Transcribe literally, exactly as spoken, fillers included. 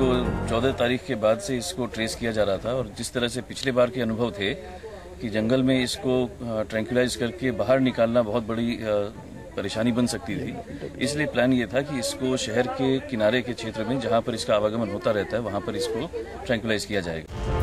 इसको चौदह तारीख के बाद से इसको ट्रेस किया जा रहा था और जिस तरह से पिछले बार के अनुभव थे कि जंगल में इसको ट्रैंक्विलाइज करके बाहर निकालना बहुत बड़ी परेशानी बन सकती थी, इसलिए प्लान ये था कि इसको शहर के किनारे के क्षेत्र में जहां पर इसका आवागमन होता रहता है वहां पर इसको ट्रैंक्विलाइज किया जाएगा।